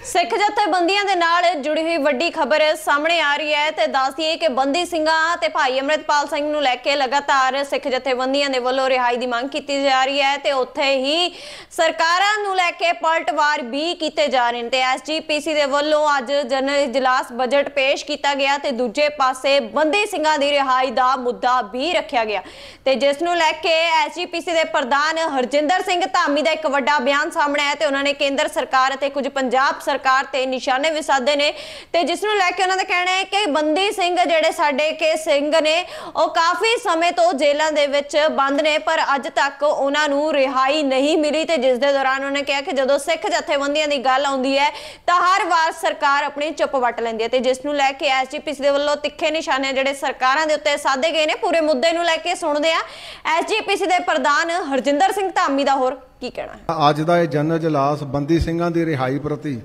सिख जथेबंदियां दे नाल जुड़ी हुई वड्डी खबर सामने आ रही है ते दस दईए कि बंदी ਸਿੰਘਾਂ ते भाई अमृतपाल सिंह नूं लैके लगातार सिख जथेबंदियां दे वल्लों रिहाई दी मंग कीती जा रही है ते उत्थे ही सरकारां नूं लैके पलटवार भी कीते जा रहे हैं ते SGPC दे वल्लों अज जनरल इजलास बजट पेश किया गया ते दूजे पासे बंदी ਸਿੰਘਾਂ दी रिहाई दा मुद्दा भी रखा गया ते जिस नूं लैके SGPC दे प्रधान हरजिंदर सिंह धामी दा एक वड्डा बयान सामने आया ते उन्होंने केंद्र सरकार ते कुछ पंजाब सरकार ते निशाने भी साधे ने ते जिस नूं लैके उन्हां दा कहना है कि बंदी सिंह जिहड़े साडे के सिंह ने ਉਹ काफ़ी समय तो जेलों दे विच बंद ने पर अज तक उन्हां नूं रिहाई नहीं मिली ते जिस दे दौरान उन्होंने कहा कि जदों सिख जथेबंदियां दी गल आउंदी है तां हर वार सरकार अपनी चुप वट लैंदी है ते जिस नूं लैके SGPC दे वल्लों तिखे निशाने जिहड़े सरकारां दे उत्ते साधे गए ने पूरे मुद्दे नूं लैके सुणदे आ SGPC दे प्रधान हरजिंदर सिंह धामी दा होर की कहना है। अज दा इह जनरल इजलास बंदी ਸਿੰਘਾਂ ਦੀ रिहाई प्रति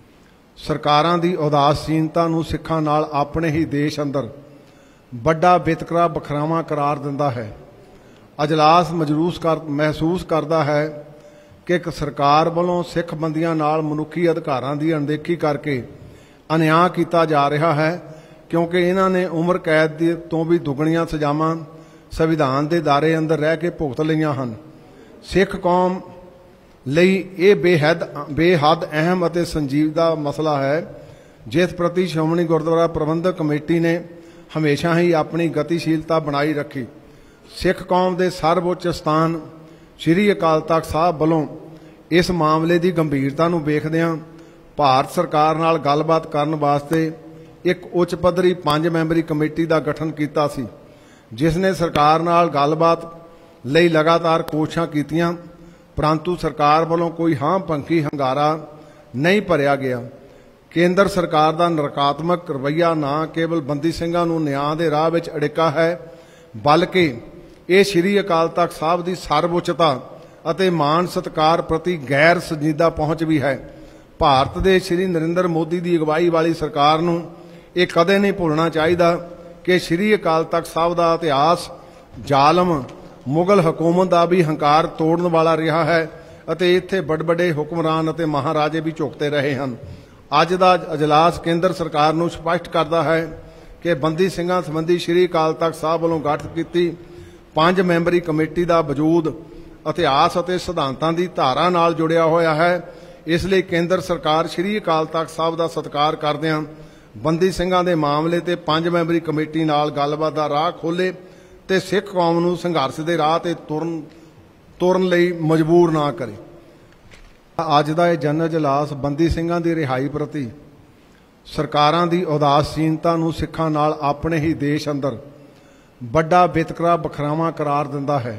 सरकारां दी उदासीनता नूं सिखां नाल अपने ही देश अंदर बड़ा वितकरा बखरावा करार दिंदा है। अजलास महसूस करता है कि एक सरकार वालों सिख बंदियां नाल मनुखी अधिकारां दी अणदेखी करके अन्याय किया जा रहा है क्योंकि इन्हां ने उम्र कैद तो भी दुगणियां सजावां संविधान के दायरे अंदर रह के भुगत लईआं हन। सिख कौम ਲਈ ਇਹ बेहद अहम ਅਤੇ संजीदा मसला है जिस प्रति श्रोमणी गुरुद्वारा प्रबंधक कमेटी ने हमेशा ही अपनी गतिशीलता बनाई रखी। सिख कौम के सर्वोच्च स्थान श्री अकाल तख्त साहब वालों इस मामले की गंभीरता नूं वेखदिआं भारत सरकार नाल गलबात करन वास्ते एक उच्च पद्धरी 5 मैंबरी कमेटी का गठन किया सी जिसने सरकार नाल गलबात लई लगातार कोशिशां कीतियां परंतु सरकार वालों कोई हाँ पंखी हंगारा नहीं भरिया गया। केंद्र सरकार का नकारात्मक रवैया ना केवल बंदी ਸਿੰਘਾਂ नूं न्याय के राह विच अड़िका है बल्कि ये श्री अकाल तख्त साहब की सर्वोच्चता अते मान सत्कार प्रति गैर संजीदा पहुँच भी है। भारत के श्री नरेंद्र मोदी की अगवाई वाली सरकार नूं ये कदे नहीं भुलना चाहिए कि श्री अकाल तख्त साहब का इतिहास जालम मुगल हुकूमत का भी हंकार तोड़न वाला रहा है अते इत्थे बड़े हुक्मरान अते महाराजे भी झुकते रहे हैं। अज दा अजलास केंद्र सरकार नूं स्पष्ट करता है कि बंदी ਸਿੰਘਾਂ संबंधी श्री अकाल तख्त साहब वालों गठित की 5 मैंबरी कमेटी का वजूद इतिहास अते सिद्धांतां की धारा नाल जुड़िया होया है। इसलिए केंद्र सरकार श्री अकाल तख्त साहब का सत्कार करदिआं बंदी ਸਿੰਘਾਂ दे मामले ते 5 मैंबरी कमेटी नाल गलबात दा राह खोले ते सिख कौम नूं संघर्ष के राह ते तुरन लई मजबूर ना करे। अज दा इह जनरल इजलास बंदी ਸਿੰਘਾਂ ਦੀ रिहाई प्रति सरकारां दी उदासीनता नूं सिखां नाल अपने ही देश अंदर बड़ा वितकरा बखरावा करार दिंदा है।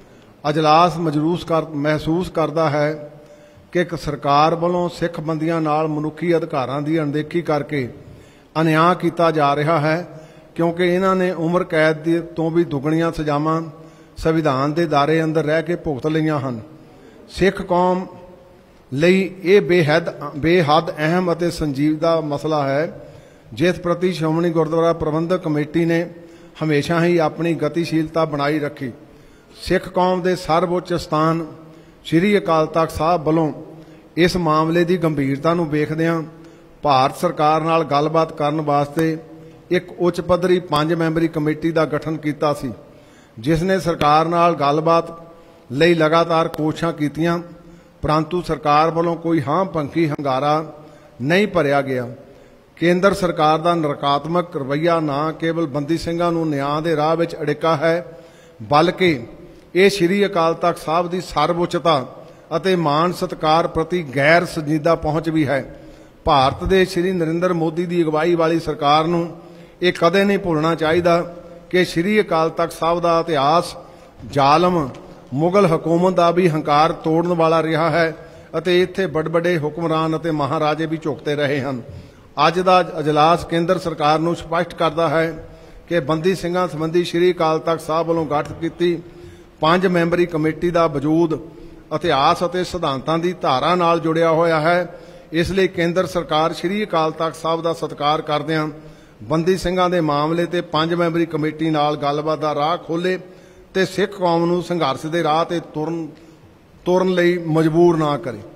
अजलास महसूस करता है कि एक सरकार वालों सिख बंदियां नाल मनुखी अधिकारां दी अणदेखी करके अन्याय किया जा रहा है क्योंकि इन्हां ने उम्र कैद तो भी दुगणियां सजावां संविधान के दायरे अंदर रह के भुगत लईआं हन। सिख कौम ਲਈ ਇਹ बेहद अहम ਅਤੇ संजीदा मसला है जिस प्रति श्रोमणी गुरुद्वारा प्रबंधक कमेटी ने हमेशा ही अपनी गतिशीलता बनाई रखी। सिख कौम के सर्वोच्च स्थान श्री अकाल तख्त साहब वालों इस मामले की गंभीरता नूं वेखदिआं भारत सरकार नाल गलबात करन वास्ते एक उच्च पद्धरी 5 मैंबरी कमेटी का गठन किया सी जिसने सरकार नाल गलबात लई लगातार कोशिशां कीतियां परंतु सरकार वालों कोई हाँ पंखी हंगारा नहीं भरिया गया। केंद्र सरकार का नकारात्मक रवैया ना केवल बंदी ਸਿੰਘਾਂ नूं न्याय के राह विच अड़िका है बल्कि ये श्री अकाल तख्त साहब की सर्वोच्चता अते मान सत्कार प्रति गैर संजीदा पहुँच भी है। भारत के श्री नरेंद्र मोदी की अगवाई वाली सरकार नूं ये कदे नहीं भुलना चाहिए कि श्री अकाल तख्त साहब का इतिहास जालम मुगल हुकूमत का भी हंकार तोड़न वाला रहा है अते इत्थे बड़े हुक्मरान अते महाराजे भी झुकते रहे हैं। अज दा अजलास केंद्र सरकार नूं स्पष्ट करता है कि बंदी ਸਿੰਘਾਂ संबंधी श्री अकाल तख्त साहब वालों गठित की 5 मैंबरी कमेटी का वजूद इतिहास अते सिद्धांतां की धारा नाल जुड़िया होया है। इसलिए केंद्र सरकार श्री अकाल तख्त साहब का सत्कार करदिआं बंदी ਸਿੰਘਾਂ दे मामले ते 5 मैंबरी कमेटी नाल गलबात दा राह खोले ते सिख कौम नूं संघर्ष के राह ते तुरन लई मजबूर ना करे।